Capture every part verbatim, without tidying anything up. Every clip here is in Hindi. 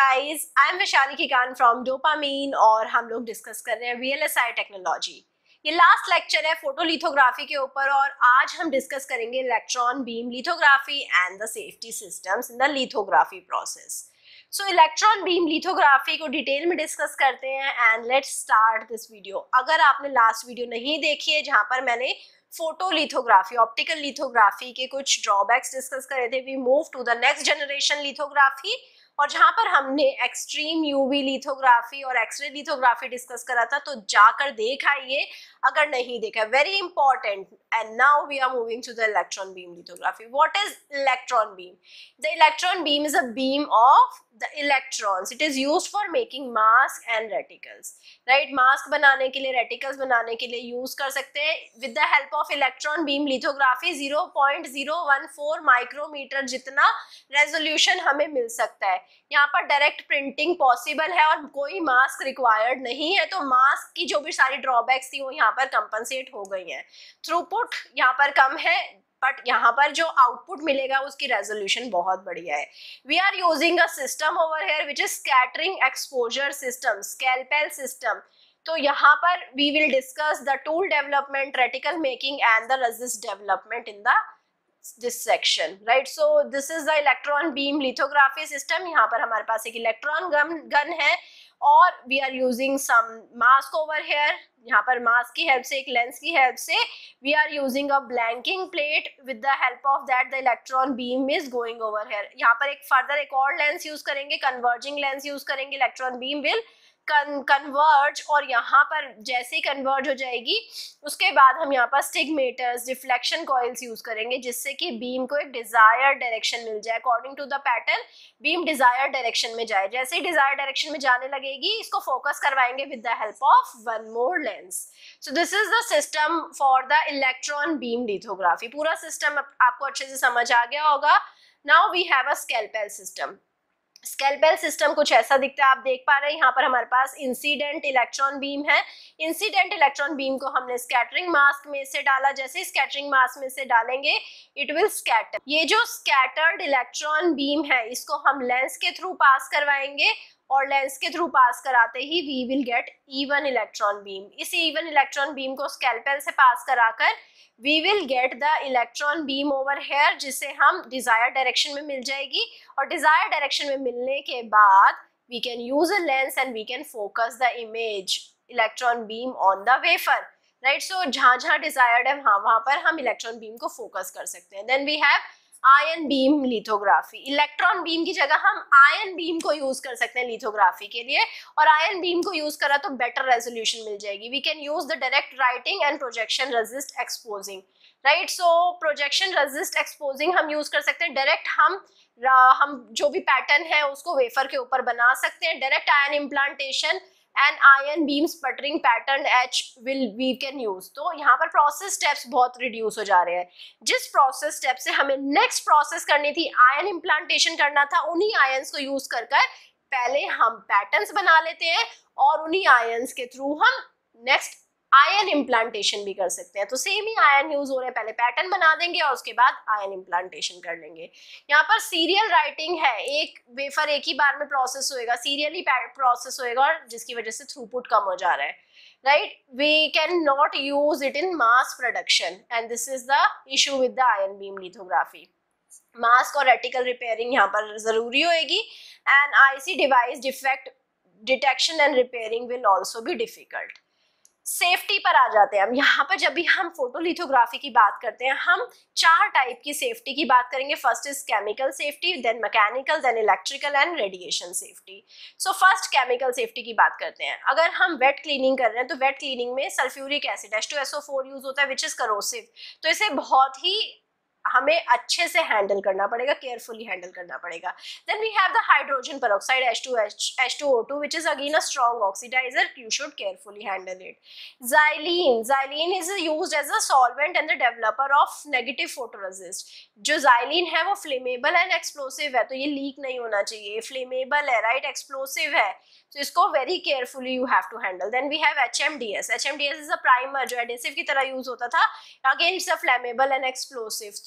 Guys, I am Vaishali Khikan from Dopamine और हम लोग डिस्कस कर रहे हैं V L S I technology. ये लास्ट लेक्चर है फोटोलिथोग्राफी के ऊपर और आज हम डिस्कस करेंगे electron beam lithography and the safety systems in the lithography process. So electron beam lithography को डिटेल में डिस्कस करते हैं and let's start this video. अगर आपने लास्ट वीडियो नहीं देखी है जहां पर मैंने फोटो लिथोग्राफी, ऑप्टिकल लिथोग्राफी के कुछ ड्रॉबैक्स डिस्कस करे थे, we move to the next generation lithography, और जहां पर हमने एक्सट्रीम यूवी लिथोग्राफी और एक्सरे लिथोग्राफी डिस्कस करा था, तो जाकर देख आइए अगर नहीं देखा, very important. And now we are moving to the electron beam lithography. What is electron beam? The electron beam is a beam of the electrons. It is used for making mask and reticles, right? Mask बनाने के लिए, रेटिकल्स बनाने के लिए यूज कर सकते हैं। With the help of electron beam lithography zero point zero one four micrometer जितना रेजोल्यूशन हमें मिल सकता है। यहाँ पर डायरेक्ट प्रिंटिंग पॉसिबल है और कोई मास्क रिक्वायर्ड नहीं है, तो मास्क की जो भी सारी ड्रॉबैक्स थी वो यहाँ पर कंपनसेट हो गई हैं। थ्रूपुट यहाँ पर कम है, बट यहाँ पर जो आउटपुट मिलेगा उसकी रेजोल्यूशन बहुत बढ़िया है। We are using a system over here which is scattering exposure system, scalpel system. तो यहाँ पर we will discuss the tool development, reticle making and the resist development in the this section, right? So this is the electron beam lithography system. यहाँ पर हमारे पास एक इलेक्ट्रॉन गन गन है और we are using some mask over here. यहाँ पर मास्क की हेल्प से, एक लेंस की हेल्प से we are using a blanking plate. With the help of that the electron beam is going over here. यहाँ पर एक फर्दर एक और लेंस यूज करेंगे, कन्वर्जिंग लेंस यूज करेंगे। इलेक्ट्रॉन बीम विल कन्वर्ज, और यहाँ पर जैसे ही कन्वर्ज हो जाएगी उसके बाद हम यहाँ पर स्टिग्मेटर्स, डिफ्लेक्शन कॉइल्स यूज करेंगे, जिससे कि बीम को एक डिजायर्ड डायरेक्शन मिल जाए। According to the pattern beam desired direction में जाए। जैसे ही डिजायर्ड डायरेक्शन में जाने लगेगी, इसको फोकस करवाएंगे with the help of one more lens. So this is the system for the electron beam lithography. पूरा सिस्टम आपको अच्छे से समझ आ गया होगा। Now we have a scalpel system. Scalpel system कुछ ऐसा दिखता है, आप देख पा रहे हैं। यहाँ पर हमारे पास इंसिडेंट इलेक्ट्रॉन बीम है। इंसिडेंट इलेक्ट्रॉन बीम को हमने स्कैटरिंग मास्क में से डाला। जैसे ही स्कैटरिंग मास्क में से डालेंगे इट विल स्कैटर। ये जो स्कैटर्ड इलेक्ट्रॉन बीम है इसको हम लेंस के थ्रू पास करवाएंगे, और लेंस के थ्रू पास कराते ही we will get even electron beam. इस इवन इलेक्ट्रॉन बीम को स्कैल्पेल से पास कराकर we will get the electron beam over here, जिसे हम डिजायर्ड डायरेक्शन में मिल जाएगी। और डिजायर्ड डायरेक्शन में मिलने के बाद we can use a lens and we can focus the image electron beam on the wafer, right? So जहां जहां डिजायर्ड है वहां वहां पर हम इलेक्ट्रॉन बीम को फोकस कर सकते हैं। Then we have ion beam lithography. Electron beam की जगह हम आयन बीम को यूज कर सकते हैं लिथोग्राफी के लिए, और आयन बीम को यूज करा तो बेटर रेजोल्यूशन मिल जाएगी। We can use the direct writing and projection resist exposing, right? So projection resist exposing हम यूज कर सकते हैं। डायरेक्ट हम हम जो भी पैटर्न है उसको वेफर के ऊपर बना सकते हैं। Direct ion implantation and ion beam sputtering pattern etch will we can use. तो यहाँ पर प्रोसेस स्टेप्स बहुत रिड्यूस हो जा रहे हैं। जिस प्रोसेस स्टेप से हमें नेक्स्ट प्रोसेस करनी थी, आयन इम्प्लांटेशन करना था, उन्हीं आयंस को यूज कर कर पहले हम पैटर्न्स बना लेते हैं और उन्हीं आयंस के थ्रू हम नेक्स्ट आयन इम्प्लांटेशन भी कर सकते हैं। तो सेम ही आयन यूज हो रहे हैं, पहले पैटर्न बना देंगे और उसके बाद आयन इम्प्लांटेशन कर लेंगे। यहाँ पर सीरियल राइटिंग है, एक वेफर एक ही बार में प्रोसेस होएगा, सीरियली प्रोसेस होएगा, और जिसकी वजह से थ्रूपुट कम हो जा रहा है, right? We can not use it in mass production and this is the issue with the ion beam lithography. Mask और रेटिकल रिपेयरिंग यहाँ पर जरूरी होएगी and IC device defect detection and repairing will also be difficult. Safety पर आ जाते हैं हम। यहाँ पर जब भी हम फोटोलिथोग्राफी की बात करते हैं, हम चार टाइप की सेफ्टी की बात करेंगे। First is chemical safety, then mechanical, then electrical and radiation safety. So first chemical safety की बात करते हैं। अगर हम वेट क्लीनिंग कर रहे हैं तो वेट क्लीनिंग में sulphuric acid H two S O four use होता है विच इज करोसिव। तो इसे बहुत ही हमें अच्छे से हैंडल करना पड़ेगा, केयरफुली हैंडल करना पड़ेगा। Then we have the hydrogen peroxide H two H two O two which is again a strong oxidizer. You should carefully handle it. Xylene, xylene is used as a solvent and the developer of negative photoresist. जो xylene है वो फ्लेमेबल एंड एक्सप्लोसिव है, तो ये लीक नहीं होना चाहिए। फ्लेमेबल है, राइट, एक्सप्लोसिव है, तो इसको very carefully you have to handle. Then we have H M D S. H M D S is a primer जो एडेसिव की तरह यूज होता था, again it's a flammable and explosive.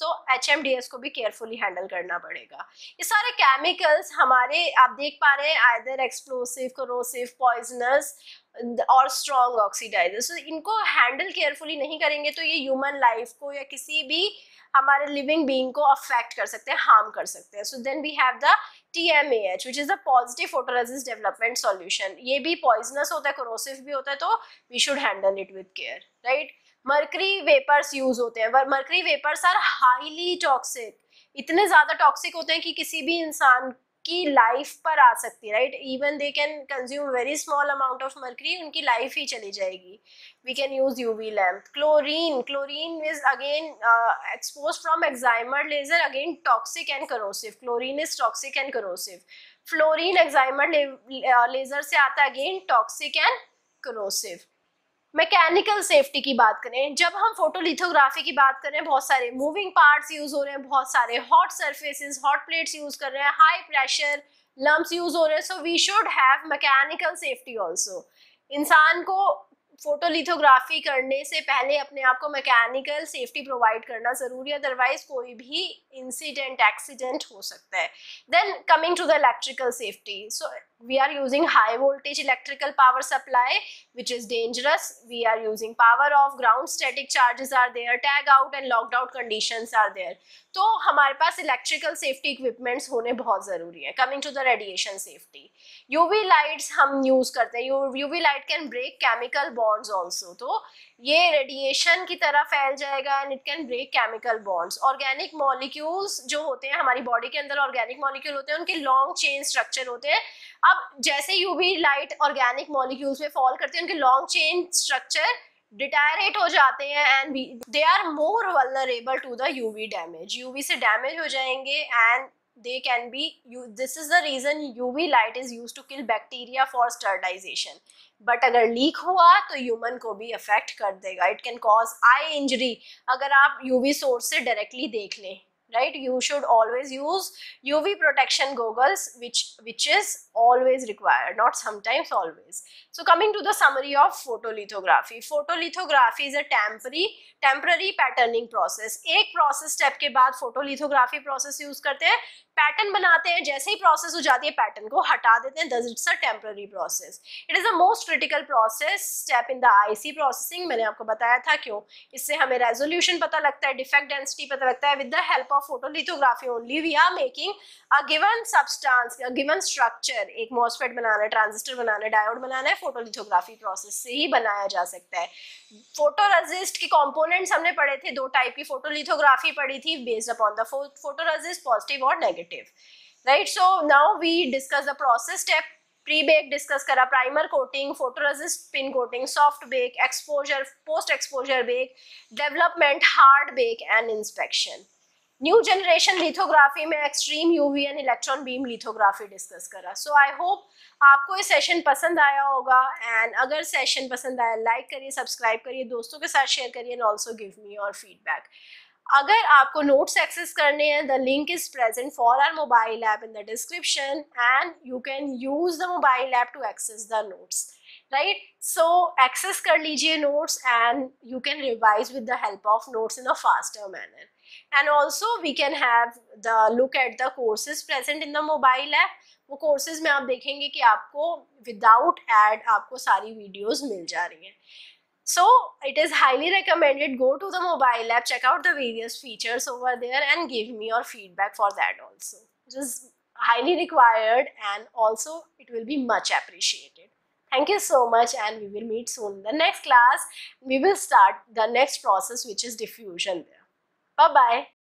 तो एच एम डी एस को भी केयरफुली हैंडल करना पड़ेगा। ये सारे केमिकल्स हमारे, आप देख पा रहे हैं, आइदर एक्सप्लोसिव, कोरोसिव, पॉइजनस और स्ट्रॉन्ग ऑक्सीडाइजर। सो इनको हैंडल केयरफुली नहीं करेंगे तो ये ह्यूमन लाइफ को या किसी भी हमारे लिविंग बीइंग को अफेक्ट कर सकते हैं, हार्म कर सकते हैं। So then we have the T M A H which is the positive photoresist development solution. ये भी पॉइजनस होता है, कोरोसिव भी होता है, तो we should handle it with care, right. Mercury vapours are highly हैं, मर्करी वेपर्स आर हाईली टॉक्सिक, इतने ज्यादा टॉक्सिक होते हैं कि किसी भी इंसान की लाइफ पर आ सकती है, right. Even they can consume very small amount of mercury, उनकी लाइफ ही चली जाएगी। We can use UV lamp. Chlorine, chlorine is again expose from excimer laser, again toxic and corrosive. Chlorine is toxic and corrosive. Fluorine excimer laser से आता है, again toxic and corrosive. Mechanical safety की बात करें, जब हम फोटोलिथोग्राफी की बात करें, बहुत सारे मूविंग पार्ट्स यूज हो रहे हैं, बहुत सारे hot surfaces, hot plates use कर रहे हैं, हाई प्रेशर लम्प्स यूज हो रहे हैं। So we should have mechanical safety also. इंसान को फोटोलिथोग्राफी करने से पहले अपने आप को मैकेनिकल सेफ्टी प्रोवाइड करना जरूरी है, अदरवाइज कोई भी इंसिडेंट, एक्सीडेंट हो सकता है। Then coming to the electrical safety, so we are using high voltage electrical power supply which is dangerous. We are using power off, ground static charges are there, tag out and locked out conditions are there. तो हमारे पास इलेक्ट्रिकल सेफ्टी इक्विपमेंट्स होने बहुत ज़रूरी है। Coming to the radiation safety, UV lights हम यूज़ करते हैं, UV light can break chemical bonds also, तो ये रेडिएशन की तरह फैल जाएगा and it can break chemical bonds. Organic molecules जो होते हैं हमारी बॉडी के अंदर, ऑर्गेनिक मॉलिक्यूल होते हैं, उनके लॉन्ग चेन स्ट्रक्चर होते हैं। अब जैसे यूवी लाइट ऑर्गेनिक मॉलिक्यूल्स पे फॉल करते हैं, उनके लॉन्ग चेन स्ट्रक्चर डिटायरेट हो जाते हैं and they are more vulnerable to the UV damage. UV से डैमेज हो जाएंगे and they can be, this is the reason U V light is used to kill bacteria for sterilization. But अगर लीक हुआ तो ह्यूमन को भी अफेक्ट कर देगा। It can cause eye injury अगर आप यूवी सोर्स से डायरेक्टली देख लें, right? You should always use U V protection goggles, which which is always required, not sometimes, always. So coming to the summary of photolithography, photolithography is a temporary temporary patterning process. एक process step के बाद photolithography process use करते हैं, पैटर्न बनाते हैं, जैसे ही प्रोसेस हो जाती है पैटर्न को हटा देते हैं, thus it's a temporary process. It is the most critical process step in the I C processing. मैंने आपको बताया था क्यों, इससे हमें रेजोल्यूशन पता लगता है, डिफेक्ट डेंसिटी पता लगता है. With the help of photolithography only we are making a given substance, a given structure. एक मॉसफेट बनाना है, ट्रांजिस्टर बनाना है, डायोड बनाना है, फोटोलिथोग्राफी प्रोसेस से ही बनाया जा सकता है. फोटोरेसिस्ट के कंपोनेंट्स हमने पढ़े थे, दो टाइप की फोटोलिथोग्राफी पढ़ी थी, based upon the photoresist, positive और negative. Right, so now we discuss the process step. Pre-bake discuss करा, primer coating, photoresist spin coating, soft bake, exposure, post exposure bake, development, hard bake and inspection. New generation lithography में extreme UV and electron beam lithography discuss करा. सो आई होप आपको ये सेशन पसंद आया होगा, एंड अगर सेशन पसंद आया लाइक करिए, सब्सक्राइब करिए, दोस्तों के साथ शेयर करिए, and also give me your feedback. अगर आपको नोट्स एक्सेस करने हैं, the link is present for our mobile app in the description, and you can use the mobile app to access the notes. Right, so access कर लीजिए notes and you can revise with the help of notes in a faster manner. And also we can have the look at the courses present in the mobile app. वो कोर्सेज में आप देखेंगे कि आपको विदाउट एड आपको सारी वीडियोज मिल जा रही हैं. So it is highly recommended, go to the mobile app, check out the various features over there and give me your feedback for that also. It is highly required and also it will be much appreciated. Thank you so much, and we will meet soon in the next class. We will start the next process, which is diffusion there. Bye bye.